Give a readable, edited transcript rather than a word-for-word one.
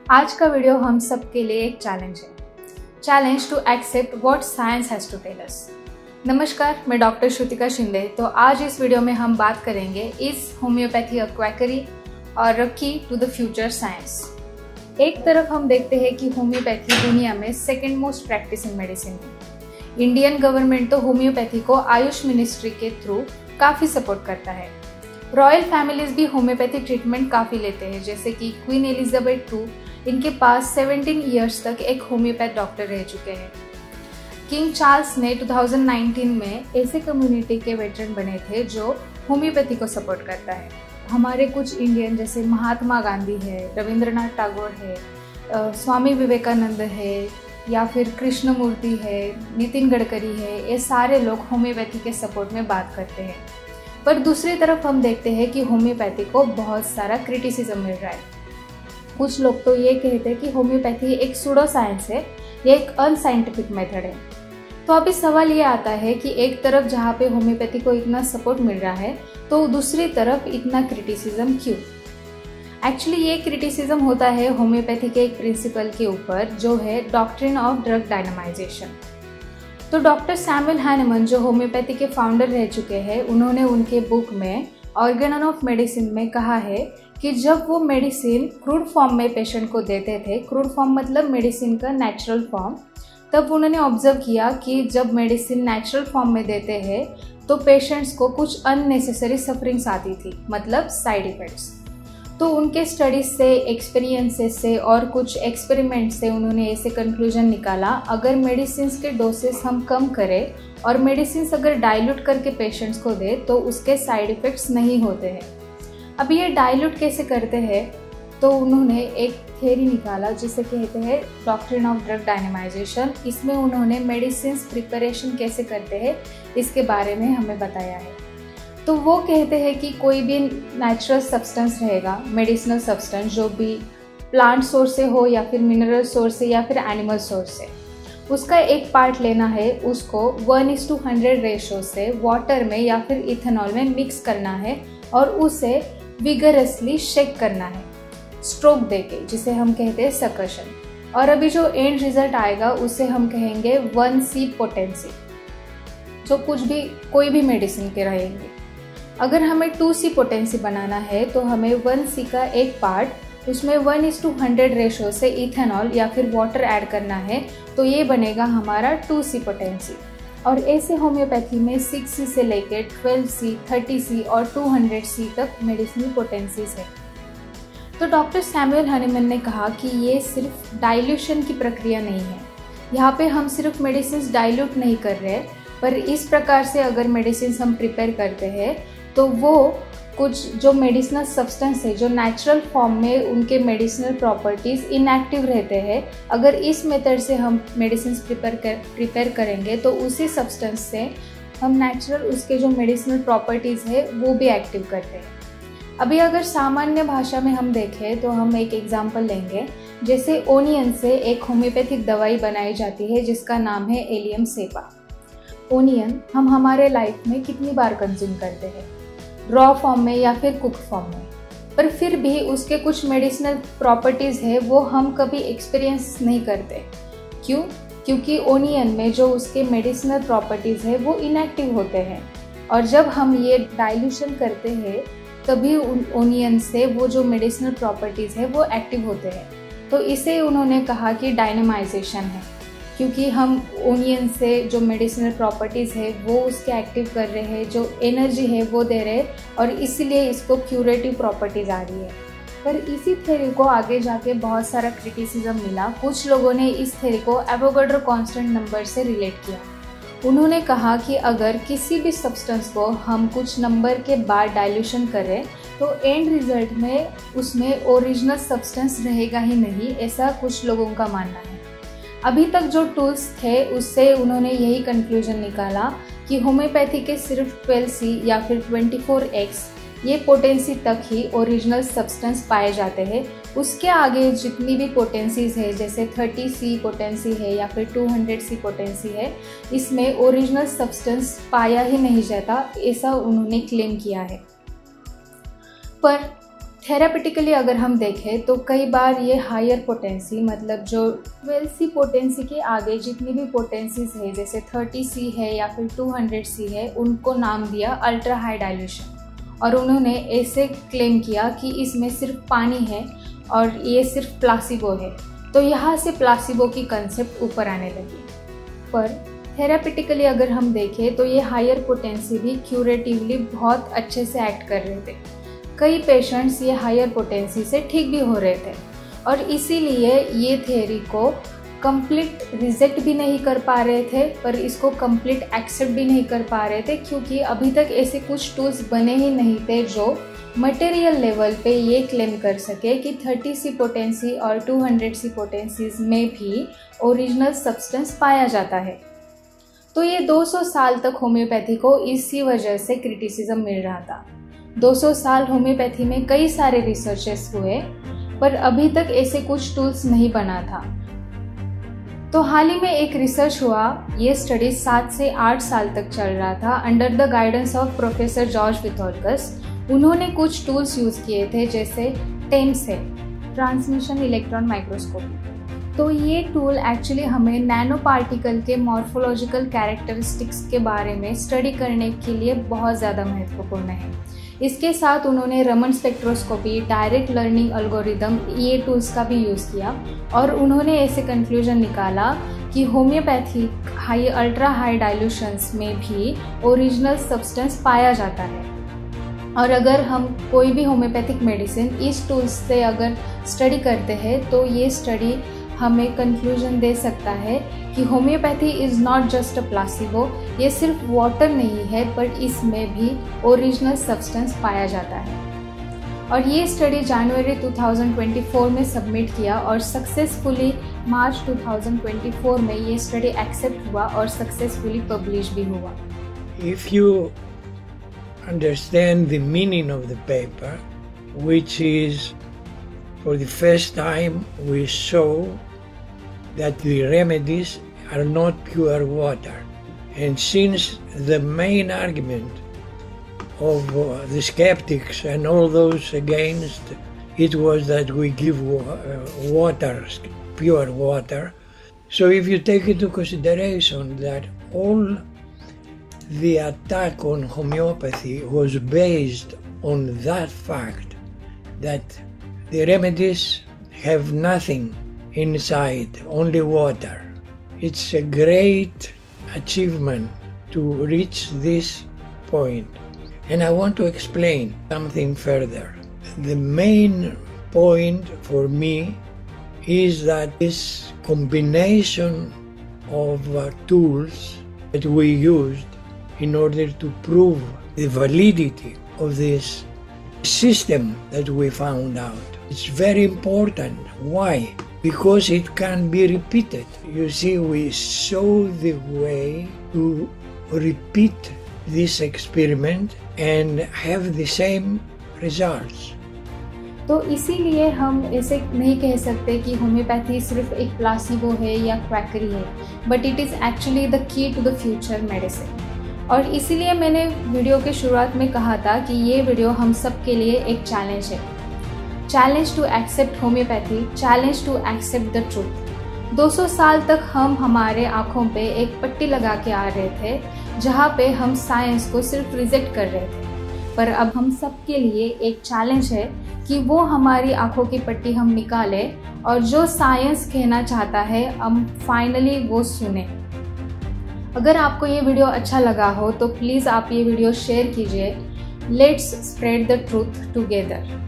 आज का वीडियो हम सब के लिए एक चैलेंज है। Challenge to accept what science has to tell us. नमस्कार, मैं डॉक्टर श्रुतिका शिंदे। तो आज इस वीडियो में हम बात करेंगे इस होम्योपैथी अ क्वैकरी और की टू द फ्यूचर साइंस। एक तरफ हम देखते हैं कि होम्योपैथी दुनिया में सेकेंड मोस्ट प्रैक्टिसिंग मेडिसिन है। इंडियन गवर्नमेंट तो होम्योपैथी को आयुष मिनिस्ट्री के थ्रू काफ़ी सपोर्ट करता है। रॉयल फैमिलीज भी होम्योपैथिक ट्रीटमेंट काफ़ी लेते हैं, जैसे कि क्वीन एलिजाबेथ II, इनके पास 17 ईयर्स तक एक होम्योपैथ डॉक्टर रह चुके हैं। किंग चार्ल्स ने 2019 में ऐसे कम्युनिटी के वेटरन बने थे जो होम्योपैथी को सपोर्ट करता है। हमारे कुछ इंडियन जैसे महात्मा गांधी है, रविंद्रनाथ टैगोर है, स्वामी विवेकानंद है, या फिर कृष्णमूर्ति है, नितिन गडकरी है, ये सारे लोग होम्योपैथी के सपोर्ट में बात करते हैं। पर दूसरी तरफ हम देखते हैं कि होम्योपैथी को बहुत सारा क्रिटिसिज्म मिल रहा है। कुछ लोग तो ये कहते हैं कि होम्योपैथी एक सूडो साइंस है, ये एक अनसाइंटिफिक मेथड है। तो अभी सवाल ये आता है कि एक तरफ जहाँ पे होम्योपैथी को इतना सपोर्ट मिल रहा है, तो दूसरी तरफ इतना क्रिटिसिज्म क्यों? एक्चुअली ये क्रिटिसिज्म होता है होम्योपैथी के एक प्रिंसिपल के ऊपर, जो है डॉक्ट्रिन ऑफ ड्रग डायनामाइजेशन। तो डॉक्टर सैमुअल हैनेमन, जो होम्योपैथी के फाउंडर रह चुके हैं, उन्होंने उनके बुक में ऑर्गन ऑफ मेडिसिन में कहा है कि जब वो मेडिसिन क्रूड फॉर्म में पेशेंट को देते थे, क्रूड फॉर्म मतलब मेडिसिन का नेचुरल फॉर्म, तब उन्होंने ऑब्जर्व किया कि जब मेडिसिन नेचुरल फॉर्म में देते हैं तो पेशेंट्स को कुछ अननेसेसरी सफरिंग्स आती थी, मतलब साइड इफ़ेक्ट्स। तो उनके स्टडीज से, एक्सपीरियंसेस से और कुछ एक्सपेरिमेंट से उन्होंने ऐसे कंक्लूजन निकाला, अगर मेडिसिन्स के डोसेस हम कम करें और मेडिसिन्स अगर डाइल्यूट करके पेशेंट्स को दे तो उसके साइड इफ़ेक्ट्स नहीं होते हैं। अब ये डाइल्यूट कैसे करते हैं? तो उन्होंने एक थ्योरी निकाला जिसे कहते हैं डॉक्ट्रिन ऑफ ड्रग डायनामाइजेशन। इसमें उन्होंने मेडिसिन्स प्रिपरेशन कैसे करते हैं इसके बारे में हमें बताया है। तो वो कहते हैं कि कोई भी नेचुरल सब्सटेंस रहेगा, मेडिसिनल सब्सटेंस, जो भी प्लांट सोर्स से हो या फिर मिनरल सोर्स से या फिर एनिमल सोर्स से, उसका एक पार्ट लेना है, उसको 1:100 रेशो से वाटर में या फिर इथेनॉल में मिक्स करना है और उसे विगरसली शेक करना है, स्ट्रोक देके, जिसे हम कहते हैं सकर्शन। और अभी जो एंड रिजल्ट आएगा उसे हम कहेंगे 1C पोटेंसी, जो कोई भी मेडिसिन के रहेंगे। अगर हमें 2C पोटेंसी बनाना है तो हमें 1C का एक पार्ट, उसमें 1:100 रेशो से इथेनॉल या फिर वाटर ऐड करना है, तो ये बनेगा हमारा 2C पोटेंसी। और ऐसे होम्योपैथी में 6C से लेकर 12C, 30C और 200C तक मेडिसिनल पोटेंसीज है। तो डॉक्टर सैमुअल हैनेमन ने कहा कि ये सिर्फ डाइल्यूशन की प्रक्रिया नहीं है, यहाँ पे हम सिर्फ मेडिसिन डाइल्यूट नहीं कर रहे, पर इस प्रकार से अगर मेडिसिन हम प्रिपेयर करते हैं तो वो कुछ जो मेडिसिनल सब्सटेंस है, जो नेचुरल फॉर्म में उनके मेडिसिनल प्रॉपर्टीज़ इनएक्टिव रहते हैं, अगर इस मेथड से हम मेडिसिन प्रिपेयर करेंगे तो उसी सब्सटेंस से हम नेचुरल उसके जो मेडिसिनल प्रॉपर्टीज़ है वो भी एक्टिव करते हैं। अभी अगर सामान्य भाषा में हम देखें तो हम एक एग्जांपल लेंगे, जैसे ओनियन से एक होम्योपैथिक दवाई बनाई जाती है जिसका नाम है एलियम सेपा। ओनियन हम हमारे लाइफ में कितनी बार कंज्यूम करते हैं, रॉ फॉर्म में या फिर कुक्ड फॉर्म में, पर फिर भी उसके कुछ मेडिसिनल प्रॉपर्टीज़ है वो हम कभी एक्सपीरियंस नहीं करते। क्यों? क्योंकि ओनियन में जो उसके मेडिसिनल प्रॉपर्टीज़ है वो इनएक्टिव होते हैं, और जब हम ये डाइल्यूशन करते हैं तभी उन ओनियन से वो जो मेडिसिनल प्रॉपर्टीज़ है वो एक्टिव होते हैं। तो इसे उन्होंने कहा कि डायनामाइजेशन है, क्योंकि हम ओनियन से जो मेडिसिनल प्रॉपर्टीज़ है वो उसके एक्टिव कर रहे हैं, जो एनर्जी है वो दे रहे हैं, और इसीलिए इसको क्यूरेटिव प्रॉपर्टीज़ आ रही है। पर इसी थ्योरी को आगे जाके बहुत सारा क्रिटिसिज्म मिला। कुछ लोगों ने इस थ्योरी को एवोगाड्रो कांस्टेंट नंबर से रिलेट किया। उन्होंने कहा कि अगर किसी भी सब्सटेंस को हम कुछ नंबर के बाद डाइल्यूशन करें तो एंड रिजल्ट में उसमें ओरिजिनल सब्सटेंस रहेगा ही नहीं, ऐसा कुछ लोगों का मानना है। अभी तक जो टूल्स थे उससे उन्होंने यही कंक्लूजन निकाला कि होम्योपैथी के सिर्फ 12C या फिर 24X ये पोटेंसी तक ही ओरिजिनल सब्सटेंस पाए जाते हैं। उसके आगे जितनी भी पोटेंसीज है, जैसे 30C पोटेंसी है या फिर 200C पोटेंसी है, इसमें ओरिजिनल सब्सटेंस पाया ही नहीं जाता, ऐसा उन्होंने क्लेम किया है। पर थेरापिटिकली अगर हम देखें तो कई बार ये हायर पोटेंसी, मतलब जो 12C पोटेंसी के आगे जितनी भी पोटेंसीज है, जैसे 30C है या फिर 200C है, उनको नाम दिया अल्ट्रा हाई डाइल्यूशन। और उन्होंने ऐसे क्लेम किया कि इसमें सिर्फ पानी है और ये सिर्फ प्लासिबो है। तो यहाँ से प्लासिबो की कंसेप्ट ऊपर आने लगी। पर थेरापिटिकली अगर हम देखें तो ये हायर पोटेंसी भी क्यूरेटिवली बहुत अच्छे से एक्ट कर रहे थे। कई पेशेंट्स ये हायर पोटेंसी से ठीक भी हो रहे थे और इसीलिए ये थ्योरी को कंप्लीट रिजेक्ट भी नहीं कर पा रहे थे, पर इसको कंप्लीट एक्सेप्ट भी नहीं कर पा रहे थे, क्योंकि अभी तक ऐसे कुछ टूल्स बने ही नहीं थे जो मटेरियल लेवल पे ये क्लेम कर सके कि 30C पोटेंसी और 200C पोटेंसीज में भी ओरिजिनल सब्सटेंस पाया जाता है। तो ये 200 साल तक होम्योपैथी को इसी वजह से क्रिटिसिज्म मिल रहा था। 200 साल होम्योपैथी में कई सारे रिसर्चेस हुए, पर अभी तक ऐसे कुछ टूल्स नहीं बना था। तो हाल ही में एक रिसर्च हुआ, ये स्टडी 7 से 8 साल तक चल रहा था under the guidance of professor George Vithoulkas. उन्होंने कुछ टूल्स यूज़ किए थे, जैसे टेम्स है, ट्रांसमिशन इलेक्ट्रॉन माइक्रोस्कोपी। तो ये टूल एक्चुअली हमें नैनो पार्टिकल के मॉर्फोलॉजिकल कैरेक्टरिस्टिक्स के बारे में स्टडी करने के लिए बहुत ज़्यादा महत्वपूर्ण है। इसके साथ उन्होंने Raman spectroscopy, direct learning algorithm, ये टूल्स का भी यूज़ किया और उन्होंने ऐसे कंक्लूजन निकाला कि होम्योपैथी अल्ट्रा हाई डाइल्यूशंस में भी ओरिजिनल सब्सटेंस पाया जाता है। और अगर हम कोई भी होम्योपैथिक मेडिसिन इस टूल्स से अगर स्टडी करते हैं तो ये स्टडी हमें कंक्लूजन दे सकता है कि homeopathy is not just a placebo. ये सिर्फ वाटर नहीं है, पर इसमें भी ओरिजिनल सब्सटेंस पाया जाता है। और ये स्टडी जनवरी 2024 में सबमिट किया और सक्सेसफुली मार्च 2024 में ये स्टडी एक्सेप्ट हुआ और सक्सेसफुली पब्लिश भी हुआ। If you understand the meaning of the paper, which is for the first time we show that the remedies are not pure water. And since the main argument of the skeptics and all those against it was that we give water, pure water, so if you take into consideration that all the attack on homeopathy was based on that fact that the remedies have nothing inside, only water. It's a great achievement to reach this point. And I want to explain something further. The main point for me is that this combination of tools that we used in order to prove the validity of this system that we found out. It's very important. Why? Because it can be repeated. You see, we show the way to repeat this experiment and have the same results. तो इसीलिए हम ऐसे नहीं कह सकते कि homeopathy सिर्फ एक प्लासिबो है या क्वैकरी है, but it is actually the key to the future medicine. और इसीलिए मैंने वीडियो के शुरुआत में कहा था कि ये वीडियो हम सब के लिए एक चैलेंज है। Challenge to accept homeopathy, challenge to accept the truth. 200 साल तक हम हमारे आँखों पे एक पट्टी लगा के आ रहे थे, जहाँ पे हम साइंस को सिर्फ रिजेक्ट कर रहे थे। पर अब हम सब के लिए एक चैलेंज है कि वो हमारी आँखों की पट्टी हम निकालें और जो साइंस कहना चाहता है हम फाइनली वो सुने। अगर आपको ये वीडियो अच्छा लगा हो तो प्लीज़ आप ये वीडियो शेयर कीजिए। Let's spread the truth together.